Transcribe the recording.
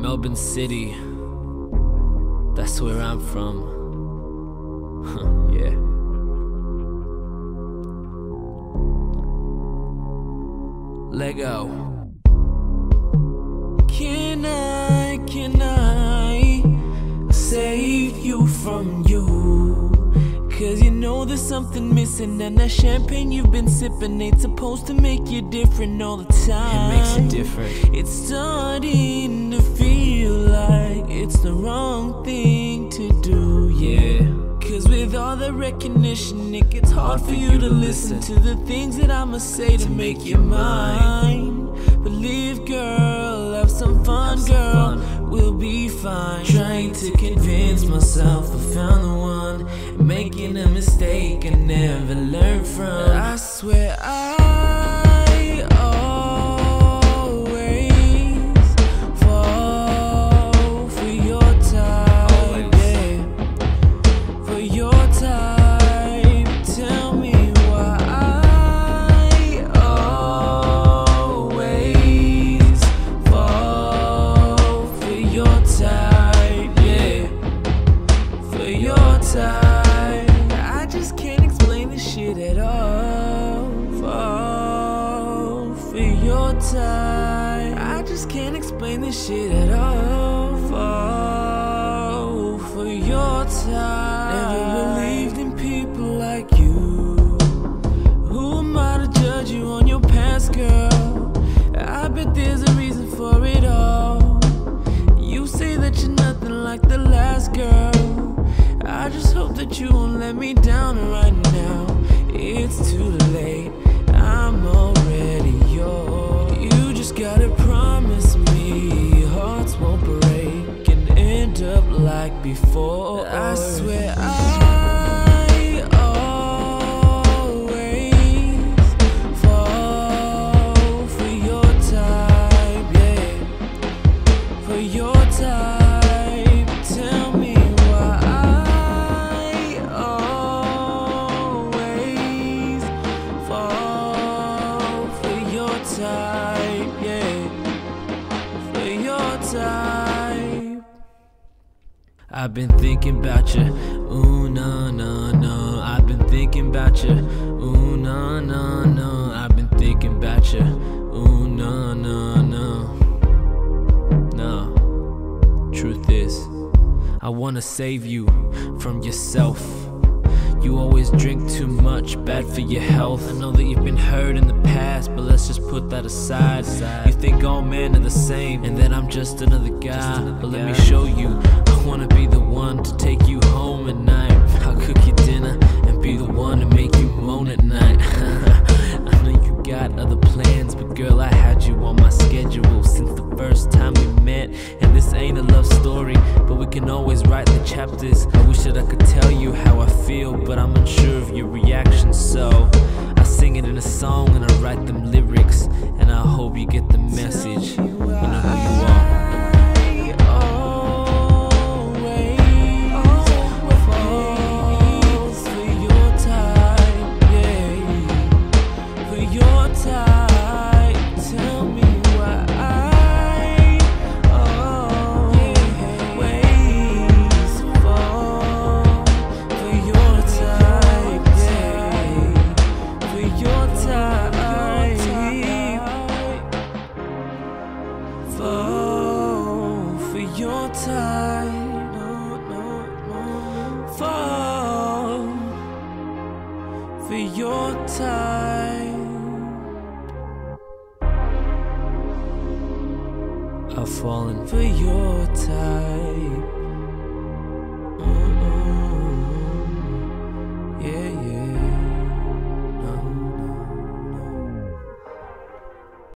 Melbourne City, that's where I'm from. Yeah. Lego. Can I save you from you? Cause you know there's something missing, and that champagne you've been sipping ain't supposed to make you different all the time. It makes you different. It's starting to feel like it's the wrong thing to do, yeah. Cause with all the recognition, it gets hard for you to listen to the things that I'ma say to make you mine. But live, girl, have some fun, girl, we'll be fine. Trying to convince myself I found the one, making a mistake I never learned from. I swear I always fall for your type, yeah, for your type. Tell me why I always fall for your type, yeah, for your type. I just can't explain this shit at all. Fall for your type. I just can't explain this shit at all. Fall for your type. Never believed in people like you. Who am I to judge you on your past, girl? I bet there's a reason for it all. You say that you're nothing like the last girl. I just hope that you won't let me down right now. It's too late, I'm already yours. You just gotta promise me hearts won't break and end up like before. I swear I always fall for your type, yeah, for your type. Tell me why I always fall for your type, yeah, for your type. I've been thinking about you, ooh, no, no, no. I've been thinking about you, ooh, no, no, no. I've been thinking about you, ooh, no, no, no. No. Truth is, I wanna save you from yourself. You always drink too much, bad for your health. I know that you've been hurt in the past, but let's just put that aside. You think all men are the same, and that I'm just another guy. But let me show you, I wanna be the one to take you home at night. I'll cook you dinner and be the one to make you moan at night. I know you got other plans, but girl, I had you on my schedule since the first time we met. And this ain't a love story, but we can always write the chapters. I wish that I could tell you how I feel, but I'm unsure of your reaction, so I sing it in a song and I write them lyrics, and I hope you get the message. You know who you are. Fall for your type, fall for your type. I've fallen for your type.